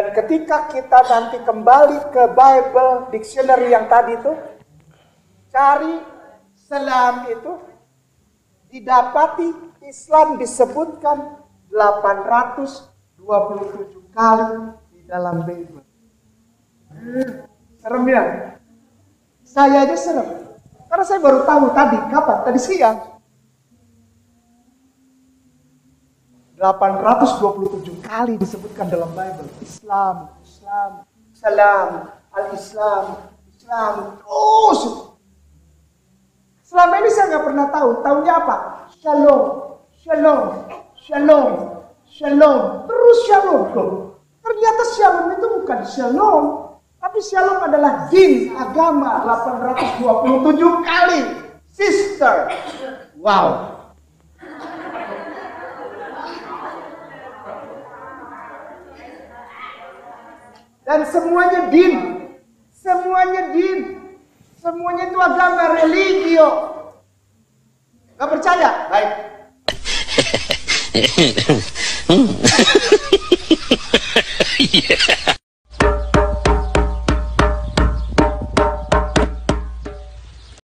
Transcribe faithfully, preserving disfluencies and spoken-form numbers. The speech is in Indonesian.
Dan ketika kita nanti kembali ke Bible Dictionary yang tadi itu, cari selam itu, didapati Islam disebutkan delapan ratus dua puluh tujuh kali di dalam Bible. Hmm, serem ya? Saya aja serem. Karena saya baru tahu tadi, kapan? Tadi siang. delapan ratus dua puluh tujuh kali disebutkan dalam Bible. Islam, Islam, salam, al-Islam, Islam. Terus. Selama ini saya nggak pernah tahu. Tahunya apa? Shalom, shalom, shalom, shalom. Terus shalom. Loh, ternyata shalom itu bukan shalom. Tapi shalom adalah din, agama. delapan ratus dua puluh tujuh kali. Sister. Wow. Dan semuanya din. Semuanya din. Semuanya itu agama, religio. Gak percaya? Baik. Yeah.